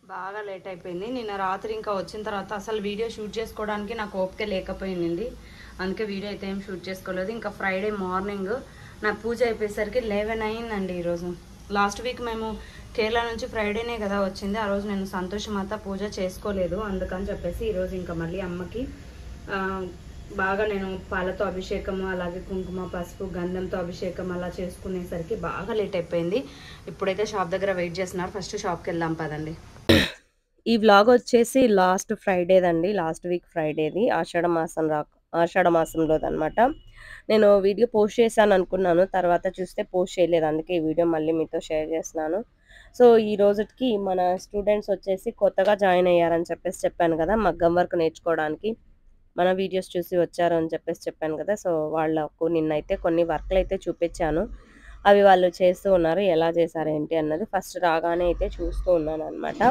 బాగా లేట్ అయిపోయింది. నిన్న రాత్రి ఇంకా వచ్చిన తర్వాత అసలు వీడియో షూట్ చేసుకోవడానికి నాకు ఓపిక లేకపోయింది. అందుకే వీడియో అయితే ఏం షూట్ చేసుకోలేదు. ఇంకా ఫ్రైడే మార్నింగ్ నా పూజ అయిపోయేసరికి 11 అయిందండి ఈరోజు. లాస్ట్ వీక్ మేము కేరళ నుంచి ఫ్రైడేనే కదా వచ్చింది. ఆ రోజు నేను సంతోషమాత పూజ చేసుకోలేదు. అందుకని చెప్పేసి ఈరోజు ఇంకా మళ్ళీ అమ్మకి బాగా నేను పాలతో అభిషేకము, అలాగే కుంకుమ, పసుపు, గంధంతో అభిషేకం అలా చేసుకునేసరికి బాగా లేట్ అయిపోయింది. ఇప్పుడైతే షాప్ దగ్గర వెయిట్ చేస్తున్నారు. ఫస్ట్ షాప్కి వెళ్దాం పదండి. ఈ వ్లాగ్ వచ్చేసి లాస్ట్ ఫ్రైడేదండి. లాస్ట్ వీక్ ఫ్రైడేది. ఆషాఢ మాసంలోదనమాట. నేను వీడియో పోస్ట్ చేశాను అనుకున్నాను. తర్వాత చూస్తే పోస్ట్ చేయలేదు. అందుకే ఈ వీడియో మళ్ళీ మీతో షేర్ చేస్తున్నాను. సో ఈ రోజుకి మన స్టూడెంట్స్ వచ్చేసి కొత్తగా జాయిన్ అయ్యారని చెప్పేసి చెప్పాను కదా, మగ్గం వర్క్ నేర్చుకోవడానికి మన వీడియోస్ చూసి వచ్చారు అని చెప్పేసి చెప్పాను కదా. సో వాళ్ళకు నిన్నైతే కొన్ని వర్క్లు అయితే చూపించాను. అవి వాళ్ళు చేస్తూ ఉన్నారు. ఎలా చేశారు ఏంటి అన్నది ఫస్ట్ రాగానే అయితే చూస్తూ ఉన్నాను అనమాట.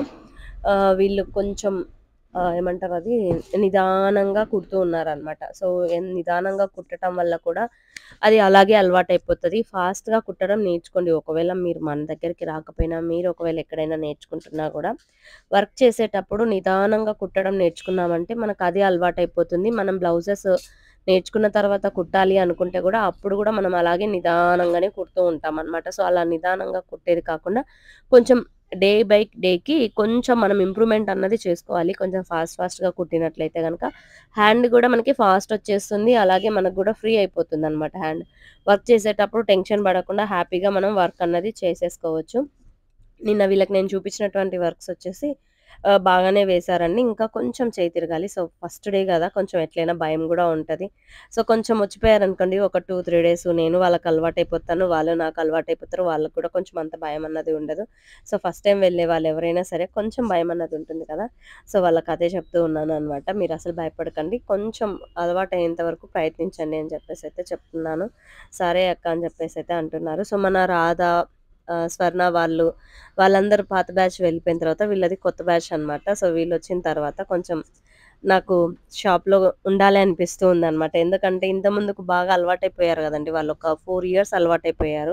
వీళ్ళు కొంచెం ఏమంటారు, అది నిదానంగా కుడుతూ ఉన్నారనమాట. సో నిదానంగా కుట్టడం వల్ల కూడా అది అలాగే అలవాటైపోతుంది. ఫాస్ట్గా కుట్టడం నేర్చుకోండి. ఒకవేళ మీరు మన దగ్గరికి రాకపోయినా, మీరు ఒకవేళ ఎక్కడైనా నేర్చుకుంటున్నా కూడా వర్క్ చేసేటప్పుడు నిదానంగా కుట్టడం నేర్చుకున్నామంటే మనకు అదే అలవాటైపోతుంది. మనం బ్లౌజెస్ నేర్చుకున్న తర్వాత కుట్టాలి అనుకుంటే కూడా అప్పుడు కూడా మనం అలాగే నిదానంగానే కుడుతూ ఉంటాం అనమాట. సో అలా నిదానంగా కుట్టేది కాకుండా కొంచెం డే బై డేకి కొంచెం మనం ఇంప్రూవ్మెంట్ అన్నది చేసుకోవాలి. కొంచెం ఫాస్ట్‌గా కుట్టినట్లయితే గనక హ్యాండ్ గూడా మనకి ఫాస్ట్ వచ్చేస్తుంది. అలాగే మనకు గూడా ఫ్రీ అయిపోతుందనమాట హ్యాండ్. వర్క్ చేసేటప్పుడు టెన్షన్ పడకుండా హ్యాపీగా మనం వర్క్ అన్నది చేసేసుకోవచ్చు. నిన్న వీళ్ళకి నేను చూపించినటువంటి వర్క్స్ వచ్చేసి బాగానే వేశారండి. ఇంకా కొంచెం చేయి తిరగాలి. సో ఫస్ట్ డే గదా, కొంచెం ఎట్లైనా భయం గూడా ఉంటది. సో కొంచెం వచ్చిపోయారనుకోండి, ఒక 2, 3 డేస్ నేను వాళ్ళకి అలవాటైపోతాను. వాళ్ళు నాకు అలవాటైపోతారు. వాళ్ళకి కూడా కొంచెం అంత భయం అన్నది ఉండదు. సో ఫస్ట్ టైమ్ వెళ్ళే వాళ్ళు ఎవరైనా సరే కొంచెం భయం అన్నది ఉంటుంది కదా. సో వాళ్ళకి అదే చెప్తూ ఉన్నాననమాట. మీరసలు భయపడకండి. కొంచెం అలవాటయ్యేంత వరకు ప్రయత్నించండి అని చెప్పేసి అయితే చెప్తున్నాను. సరే అక్క అని చెప్పేసి అయితే అంటున్నారు. సో మన రాధ, స్వర్ణ వాళ్ళందరూ పాత బ్యాచ్ వెళ్ళిపోయిన తర్వాత వీళ్ళది కొత్త బ్యాచ్ అనమాట. సో వీళ్ళొచ్చిన తర్వాత కొంచెం నాకు షాప్‌లో ఉండాలి అనిపిస్తూ ఉందనమాట. ఎందుకంటే ఇంతకుముందుకు బాగా అలవాటైపోయారు గదండీ. వాళ్ళొక 4 ఇయర్స్ అలవాటైపోయారు.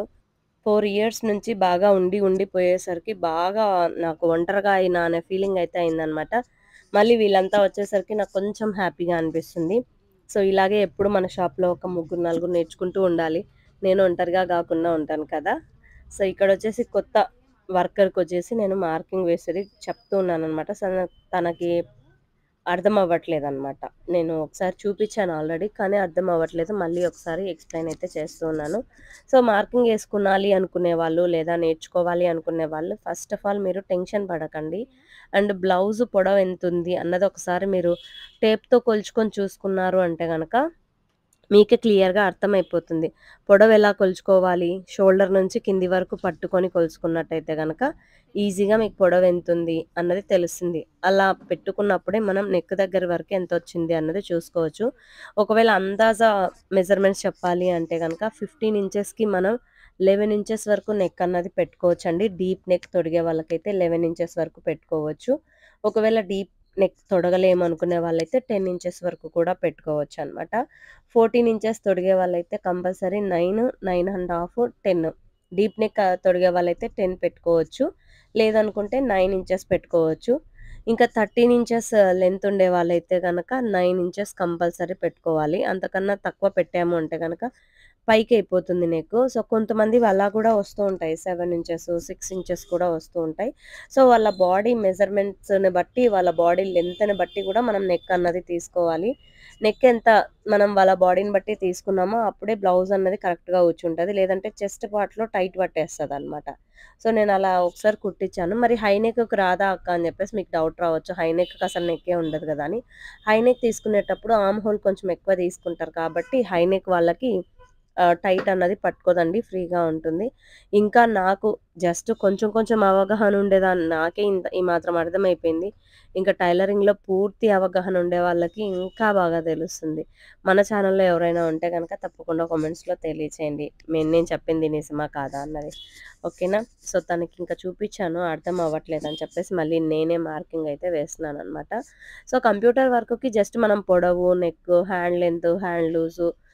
4 ఇయర్స్ నుంచి బాగా ఉండిపోయేసరికి బాగా నాకు ఒంటరిగా అయినా అనే ఫీలింగ్ అయితే అయిందనమాట. మళ్ళీ వీళ్ళంతా వచ్చేసరికి నాకు కొంచెం హ్యాపీగా అనిపిస్తుంది. సో ఇలాగే ఎప్పుడు మన షాప్‌లో ఒక ముగ్గురు, నలుగురు నేర్చుకుంటూ ఉండాలి. నేను ఒంటరిగా గాకుండా ఉంటాను కదా. సో ఇక్కడొచ్చేసి కొత్త వర్కర్‌కొచ్చేసి నేను మార్కింగ్ వేసేది చెప్తూ ఉన్నాననమాట. తనకి అర్థం అవ్వట్లేదనమాట. నేను ఒకసారి చూపిచ్చాను ఆల్రెడీ. కానీ అర్థం అవ్వట్లేదు. మళ్ళీ ఒకసారి ఎక్స్‌ప్లెయిన్ అయితే చేస్తూ ఉన్నాను. సో మార్కింగ్ ఏసుకునాలి అనుకునే వాళ్ళు, లేదా నేర్చుకోవాలి అనుకునే వాళ్ళు ఫస్ట్ ఆఫ్ ఆల్ మీరు టెన్షన్ పడకండి. అండ్ బ్లౌజ్ పొడవు ఎంతుంది అన్నది ఒకసారి మీరు టేప్‌తో కొలుచుకొని చూసుకున్నారు అంటే గనక మీకే క్లియర్‌గా అర్థమైపోతుంది. పొడవెలా కొలుచుకోవాలి, షోల్డర్ నుంచి కింది వరకు పట్టుకొని కొలుచుకున్నట్టయితే గనక ఈజీగా మీకు పొడవెంతుంది అన్నది తెలుస్తుంది. అలా పెట్టుకున్నప్పుడే మనం నెక్ దగ్గర వరకు ఎంతొచ్చింది అన్నది చూసుకోవచ్చు. ఒకవేళ అందాజా మెజర్‌మెంట్స్ చెప్పాలి అంటే గనక 15 ఇంచెస్‌కి మనం 11 ఇంచెస్ వరకు నెక్ అన్నది పెట్టుకోవచ్చండి. డీప్ నెక్ తొడిగే వాళ్ళకైతే 11 ఇంచెస్ వరకు పెట్టుకోవచ్చు. ఒకవేళ డీప్ నెక్ తొడగలేము అనుకునే వాళ్ళైతే 10 ఇంచెస్ వరకు కూడా పెట్టుకోవచ్చనమాట. 14 ఇంచెస్ తొడిగే వాళ్ళైతే కంపల్సరీ 9, 9 ½ 10. డీప్ నెక్ తొడిగే వాళ్ళైతే 10 పెట్టుకోవచ్చు. లేదనుకుంటే 9 ఇంచెస్ పెట్టుకోవచ్చు. ఇంకా 13 ఇంచెస్ లెంత్ ఉండే వాళ్ళైతే గనక 9 ఇంచెస్ కంపల్సరీ పెట్టుకోవాలి. అంతకన్నా తక్కువ పెట్టాము అంటే గనక పైకయిపోతుంది నెక్. సో కొంతమందివి అలా కూడా వస్తూ ఉంటాయి. 7 ఇంచెస్, 6 ఇంచెస్ కూడా వస్తూ ఉంటాయి. సో వాళ్ళ బాడీ మెజర్‌మెంట్స్‌ని బట్టి, వాళ్ళ బాడీ లెంత్‌ని బట్టి కూడా మనం నెక్ అన్నది తీసుకోవాలి. నెక్ ఎంత మనం వాళ్ళ బాడీని బట్టి తీసుకున్నామో అప్పుడే బ్లౌజ్ అన్నది కరెక్ట్‌గా కూర్చుంటది. లేదంటే చెస్ట్ పార్ట్‌లో టైట్ పట్టేస్తదనమాట. సో నేను అలా ఒకసారి కుట్టించాను. మరి హై నెక్‌కి రాదా అక్క అని చెప్పేసి మీకు డౌట్ రావచ్చు. హై నెక్‌కి అసలు నెక్కే ఉండదు కదా అని. హై నెక్ తీసుకునేటప్పుడు ఆర్మ్ హోల్ కొంచెం ఎక్కువ తీసుకుంటారు కాబట్టి హై నెక్ వాళ్ళకి టైట్ అన్నది పట్టుకోదండి. ఫ్రీగా ఉంటుంది. ఇంకా నాకు జస్ట్ కొంచెం కొంచెం అవగాహన ఉండేదాన్ని. నాకే ఈ మాత్రం అర్థమైపోయింది. ఇంకా టైలరింగ్‌లో పూర్తి అవగాహన ఉండే వాళ్ళకి ఇంకా బాగా తెలుస్తుంది. మన ఛానెల్‌లో ఎవరైనా ఉంటే గనక తప్పకుండా కామెంట్స్‌లో తెలియచేయండి. నేను చెప్పింది నిజమా కాదా అన్నది. ఓకేనా. సో తనకి ఇంకా చూపించాను. అర్థం అవ్వట్లేదని చెప్పేసి మళ్ళీ నేనే మార్కింగ్ అయితే వేస్తున్నాననమాట. సో కంప్యూటర్ వర్క్‌కి జస్ట్ మనం పొడవు, neck, hand length, hand loose,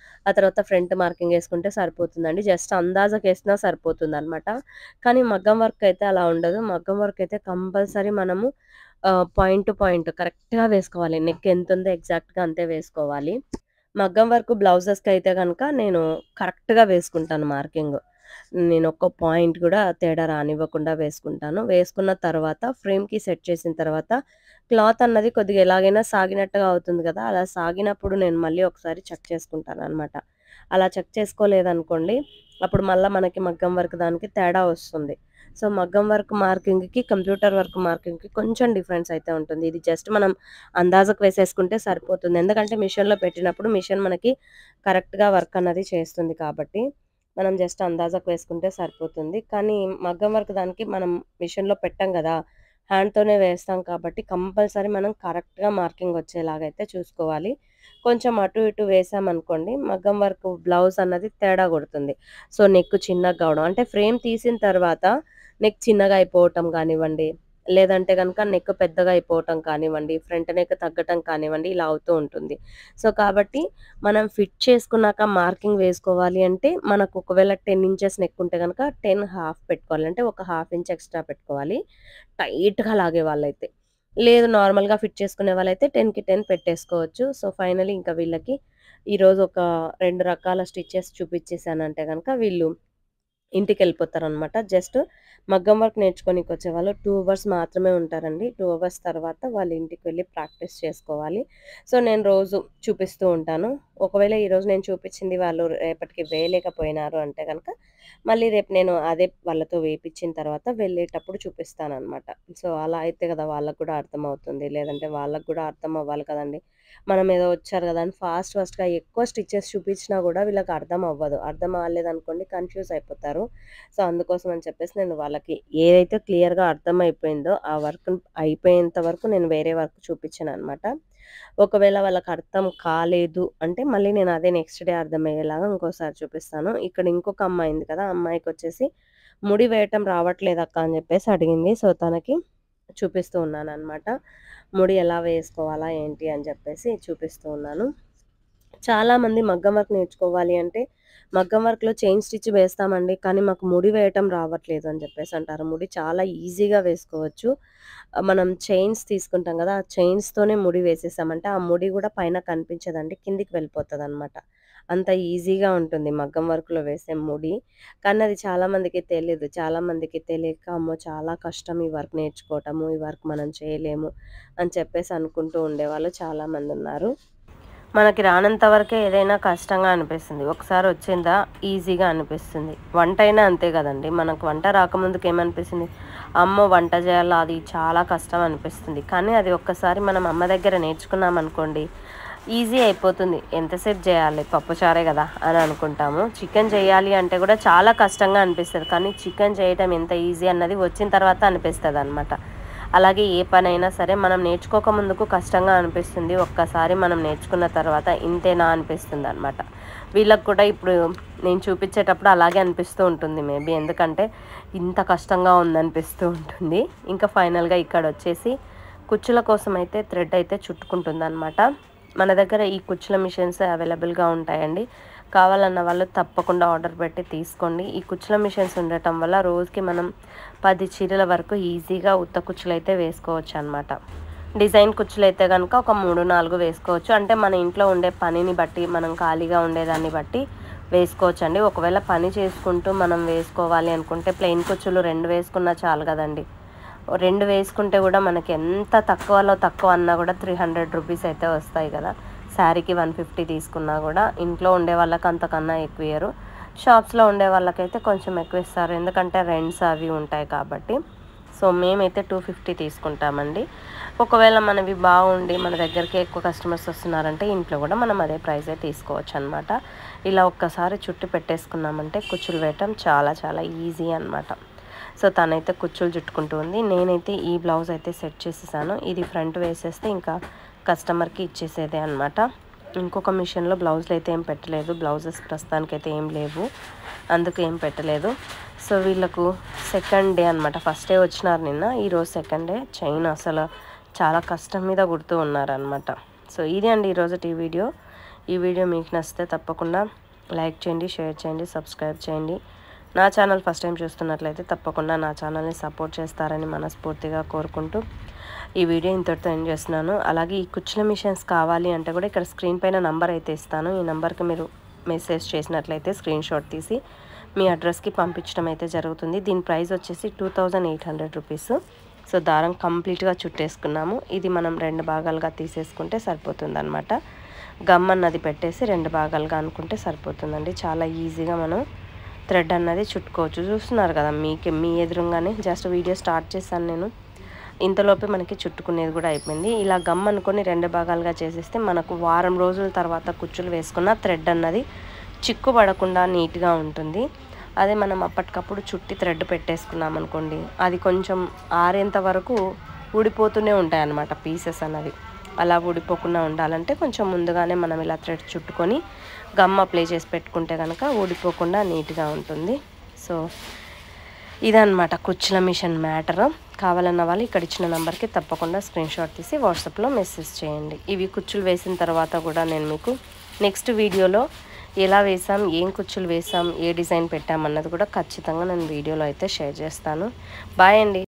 ఆ తర్వాత ఫ్రంట్ మార్కింగ్ వేసుకుంటే సరిపోతుందండి. జస్ట్ అందాజకి వేసినా సరిపోతుందనమాట. కానీ మగ్గం వర్క్ అయితే అలా ఉండదు. మగ్గం వర్క్ అయితే కంపల్సరీ మనము పాయింట్ టు పాయింట్ కరెక్ట్‌గా వేసుకోవాలి. నెక్ ఎంతుందో ఎగ్జాక్ట్‌గా అంతే వేసుకోవాలి. మగ్గం వర్క్ బ్లౌజెస్‌కి అయితే గనక నేను కరెక్ట్‌గా వేసుకుంటాను మార్కింగ్. నేను ఒక్క పాయింట్ కూడా తేడా రానివ్వకుండా వేసుకుంటాను. వేసుకున్న తర్వాత ఫ్రేమ్‌కి సెట్ చేసిన తర్వాత క్లాత్ అన్నది కొద్దిగా ఎలాగైనా సాగినట్టుగా అవుతుంది కదా! అలా సాగినప్పుడు నేను మళ్ళీ ఒకసారి చెక్ చేసుకుంటాననమాట. అలా చెక్ చేసుకోలేదనుకోండి, అప్పుడు మళ్ళా మనకి మగ్గం వర్క్ దానికి తేడా వస్తుంది. సో, మగ్గం వర్క్ మార్కింగ్‌కి, కంప్యూటర్ వర్క్ మార్కింగ్‌కి కొంచెం డిఫరెన్స్ అయితే ఉంటుంది. ఇది జస్ట్ మనం అందాజకు వేసేసుకుంటే సరిపోతుంది. ఎందుకంటే మిషన్‌లో పెట్టినప్పుడు మిషన్ మనకి కరెక్ట్‌గా వర్క్ అన్నది చేస్తుంది కాబట్టి, మనం జస్ట్ అందాజకు వేసుకుంటే సరిపోతుంది. కానీ మగ్గం వర్క్ దానికి మనం మిషన్‌లో పెట్టం గదా! హ్యాండ్‌తోనే వేస్తాం కాబట్టి కంపల్సరీ మనం కరెక్ట్‌గా మార్కింగ్ వచ్చేలాగైతే చూసుకోవాలి. కొంచెం అటు ఇటు వేసామనుకోండి మగ్గం వర్క్ బ్లౌజ్ అన్నది తేడా కొడుతుంది. సో, నెక్ చిన్నగా కావడం అంటే ఫ్రేమ్ తీసిన తర్వాత నెక్ చిన్నగా అయిపోవటం గానివ్వండి, లేదంటే గనక నెక్ పెద్దగా అయిపోవటం కానివ్వండి, ఫ్రంట్ నెక్ తగ్గటం కానివ్వండి, ఇలా అవుతూ ఉంటుంది. సో, కాబట్టి మనం ఫిట్ చేసుకున్నాక మార్కింగ్ వేసుకోవాలి అంటే, మనకు ఒకవేళ 10 ఇంచెస్ నెక్ ఉంటే గనక 10 హాఫ్ పెట్టుకోవాలి. అంటే ఒక హాఫ్ ఇంచ్ ఎక్స్‌ట్రా పెట్టుకోవాలి. టైట్‌గా లాగే వాళ్ళైతే. లేదు నార్మల్‌గా ఫిట్ చేసుకునే వాళ్ళైతే 10కి 10 పెట్టేసుకోవచ్చు. సో, ఫైనల్లీ ఇంకా వీళ్ళకి ఈరోజు ఒక 2 రకాల స్టిచెస్ చూపిచ్చేసానంటే గనక వీళ్ళు ఇంటికెళ్ళిపోతారనమాట. జస్ట్ మగ్గం వర్క్ నేర్చుకోనీకొచ్చేవాళ్ళు 2 అవర్స్ మాత్రమే ఉంటారండి. 2 అవర్స్ తర్వాత వాళ్ళు ఇంటికి వెళ్లి ప్రాక్టీస్ చేసుకోవాలి. సో, నేను రోజు చూపిస్తూ ఉంటాను. ఒకవేళ ఈరోజు నేను చూపిచ్చింది వాళ్ళు రేపటికి వేయలేకపోయినారు అంటే గనక, మళ్ళీ రేపు నేను అదే వాళ్ళతో వేపిచ్చిన తర్వాత వెళ్ళేటప్పుడు చూపిస్తాననమాట. సో, అలా అయితే గదా! వాళ్ళకి గూడా అర్థమవుతుంది. లేదంటే వాళ్ళకి గూడా అర్థం అవ్వాలి కదండీ! మనం ఏదో వచ్చారు గదా! అని ఫాస్ట్‌గా ఎక్కువ స్టిచెస్ చూపించినా గూడా వీళ్ళకి అర్థం అవ్వదు. అర్థం అవ్వలేదనుకోండి కన్‌ఫ్యూజ్ అయిపోతారు. సో, అందుకోసం అని చెప్పేసి నేను వాళ్ళకి ఏదైతే క్లియర్‌గా అర్థమైపోయిందో ఆ వర్క్ అయిపోయేంత వరకు నేను వేరే వర్క్ చూపించననమాట. ఒకవేళ వాళ్ళకి అర్థం కాలేదు అంటే మళ్ళీ నేను అదే నెక్స్ట్ డే అర్థమయ్యేలాగా ఇంకోసారి చూపిస్తాను. ఇక్కడ ఇంకొక అమ్మాయి ఉంది కదా! ఆ అమ్మాయికొచ్చేసి ముడి వేయటం రావట్లేదక్క అని చెప్పేసి అడిగింది. సో, తనకి చూపిస్తూ ఉన్నాననమాట. ముడి ఎలా వేసుకోవాలా ఏంటి అని చెప్పేసి చూపిస్తూ ఉన్నాను. చాలామంది మగ్గం వర్క్ నేర్చుకోవాలి అంటే, మగ్గం వర్క్‌లో చైన్ స్టిచ్ వేస్తామండి. కానీ మాకు ముడి వేయటం రావట్లేదు అని చెప్పేసి అంటారు. ముడి చాలా ఈజీగా వేసుకోవచ్చు. మనం చైన్స్ తీసుకుంటాం గదా! ఆ చైన్స్‌తోనే ముడి వేసేసామంటే, ఆ ముడి గూడా పైన కనిపించదండి. కిందికి వెళ్ళిపోతదనమాట. అంత ఈజీగా ఉంటుంది మగ్గం వర్క్‌లో వేసే ముడి. కానీ అది చాలామందికి తెలీదు. చాలామందికి తెలియక అమ్మో! చాలా కష్టం ఈ వర్క్ నేర్చుకోవటము. ఈ వర్క్ మనం చేయలేము అని చెప్పేసి అనుకుంటూ ఉండేవాళ్ళు చాలామందున్నారు. మనకి రానంత వరకే ఏదైనా కష్టంగా అనిపిస్తుంది. ఒకసారి వచ్చిందా ఈజీగా అనిపిస్తుంది. వంటైనా అంతే గదండీ! మనకు వంట రాకముందుకు ఏమనిపిస్తుంది? అమ్మో! వంట చేయాలా అది చాలా కష్టం అనిపిస్తుంది. కానీ అది ఒక్కసారి మనం అమ్మ దగ్గర నేర్చుకున్నామనుకోండి ఈజీ అయిపోతుంది. ఎంతసేపు చేయాలి పప్పుచారే గదా! అని అనుకుంటాము. చికెన్ చేయాలి అంటే కూడా చాలా కష్టంగా అనిపిస్తది. కానీ చికెన్ చేయటం ఎంత ఈజీ అన్నది వచ్చిన తర్వాత అనిపిస్తదనమాట. అలాగే ఏ పనైనా సరే మనం నేర్చుకోక ముందుకు కష్టంగా అనిపిస్తుంది. ఒక్కసారి మనం నేర్చుకున్న తర్వాత ఇంతేనా అనిపిస్తుందనమాట. వీళ్ళకి కూడా ఇప్పుడు నేను చూపించేటప్పుడు అలాగే అనిపిస్తూ ఉంటుంది మేబీ. ఎందుకంటే ఇంత కష్టంగా ఉందనిపిస్తూ ఉంటుంది. ఇంకా ఫైనల్‌గా ఇక్కడొచ్చేసి కుచ్చుల కోసం అయితే థ్రెడ్ అయితే చుట్టుకుంటుందనమాట. మన దగ్గర ఈ కుచ్చుల మిషన్స్ అవైలబుల్‌గా ఉంటాయండి. కావాలన్న వాళ్ళు తప్పకుండా ఆర్డర్ పెట్టి తీసుకోండి. ఈ కుచ్చుల మిషన్స్ ఉండటం వల్ల రోజుకి మనం 10 చీరల వరకు ఈజీగా ఉత్త కుచ్చులైతే వేసుకోవచ్చనమాట. డిజైన్ కుచ్చులైతే గనక ఒక 3, 4 వేసుకోవచ్చు. అంటే మన ఇంట్లో ఉండే పనిని బట్టి, మనం ఖాళీగా ఉండేదాన్ని బట్టి వేసుకోవచ్చండి. ఒకవేళ పని చేసుకుంటూ మనం వేసుకోవాలి అనుకుంటే ప్లెయిన్ కుచ్చులు 2 వేసుకున్నా చాలు గదండీ! 2 వేసుకుంటే గూడా మనకి ఎంత తక్కువలో తక్కువ అన్నా గూడా 300 రూపీస్ అయితే వస్తాయి గదా! శారీకి 150 తీసుకున్నా గూడా ఇంట్లో ఉండే వాళ్ళకి అంతకన్నా ఎక్కువియ్యరు. షాప్స్‌లో ఉండే వాళ్ళకైతే కొంచెం ఎక్కువ ఇస్తారు. ఎందుకంటే రెంట్స్ అవి ఉంటాయి కాబట్టి. సో, మేమైతే 250 తీసుకుంటామండి. ఒకవేళ మనవి బాగుండి మన దగ్గరికి ఎక్కువ కస్టమర్స్ వస్తున్నారంటే ఇంట్లో కూడా మనం అదే ప్రైజే తీసుకోవచ్చనమాట. ఇలా ఒక్కసారి చుట్టి పెట్టేసుకున్నామంటే కుచ్చులు వేయటం చాలా చాలా ఈజీ అనమాట. సో, తనైతే కుచ్చులు చుట్టుకుంటూ ఉంది. నేనైతే ఈ బ్లౌజ్ అయితే సెట్ చేసేసాను. ఇది ఫ్రంట్ వేసేస్తే ఇంకా కస్టమర్‌కి ఇచ్చేసేదే అనమాట. ఇంకొక మిషన్‌లో బ్లౌజులు అయితే ఏం పెట్టలేదు. బ్లౌజెస్ ప్రస్తుతానికైతే ఏం లేవు. అందుకు ఏం పెట్టలేదు. సో, వీళ్ళకు సెకండ్ డే అనమాట. ఫస్ట్ డే వచ్చినారు నిన్న. ఈరోజు సెకండ్ డే. చైన్ అసలు చాలా కష్టం మీద కుడుతూ ఉన్నారనమాట. సో, ఇది అండి ఈరోజుటి వీడియో. ఈ వీడియో మీకు నచ్చితే తప్పకుండా లైక్ చేయండి, షేర్ చేయండి, సబ్స్క్రైబ్ చేయండి. నా ఛానల్ ఫస్ట్ టైం చూస్తున్నట్లయితే తప్పకుండా నా ఛానల్ని సపోర్ట్ చేస్తారని మనస్ఫూర్తిగా కోరుకుంటూ ఈ వీడియో ఇంతటితో ఎండ్ చేస్తున్నాను. అలాగే ఈ కుచ్చుల మిషన్స్ కావాలి అంటే కూడా ఇక్కడ స్క్రీన్ పైన నంబర్ అయితే ఇస్తాను. ఈ నెంబర్కి మీరు మెసేజ్ చేసినట్లయితే స్క్రీన్ షాట్ తీసి మీ అడ్రస్కి పంపించడం అయితే జరుగుతుంది. దీని ప్రైస్ వచ్చేసి 2800 రూపీస్. సో దారం కంప్లీట్గా చుట్టేసుకున్నాము. ఇది మనం 2 భాగాలుగా తీసేసుకుంటే సరిపోతుంది అనమాట. గమ్ అన్నది పెట్టేసి 2 భాగాలుగా అనుకుంటే సరిపోతుందండి. చాలా ఈజీగా మనం థ్రెడ్ అన్నది చుట్టుకోవచ్చు. చూస్తున్నారు కదా మీ ఎదురుగానే జస్ట్ వీడియో స్టార్ట్ చేశాను నేను. ఇంతలోపే మనకి చుట్టుకునేది కూడా అయిపోయింది. ఇలా గమ్ అనుకొని 2 భాగాలుగా చేసేస్తే మనకు వారం రోజుల తర్వాత కుచ్చులు వేసుకున్న థ్రెడ్ అన్నది చిక్కుపడకుండా నీట్గా ఉంటుంది. అదే మనం అప్పటికప్పుడు చుట్టి థ్రెడ్ పెట్టేసుకున్నాం అనుకోండి, అది కొంచెం ఆరేంత వరకు ఊడిపోతూనే ఉంటాయి అన్నమాట పీసెస్ అన్నవి. అలా ఊడిపోకుండా ఉండాలంటే కొంచెం ముందుగానే మనం ఇలా థ్రెడ్ చుట్టుకొని గమ్ అప్లై చేసి పెట్టుకుంటే కనుక ఊడిపోకుండా నీట్గా ఉంటుంది. సో ఇదన్నమాట కుచ్చుల మిషన్ మ్యాటర్. కావాలన్న వాళ్ళు ఇక్కడ ఇచ్చిన నెంబర్కి తప్పకుండా స్క్రీన్ షాట్ తీసి వాట్సాప్లో మెసేజ్ చేయండి. ఇవి కుచ్చులు వేసిన తర్వాత కూడా నేను మీకు నెక్స్ట్ వీడియోలో ఎలా వేసాం, ఏం కుచ్చులు వేసాం, ఏ డిజైన్ పెట్టామన్నది కూడా ఖచ్చితంగా నేను వీడియోలో అయితే షేర్ చేస్తాను. బాయ్ అండి.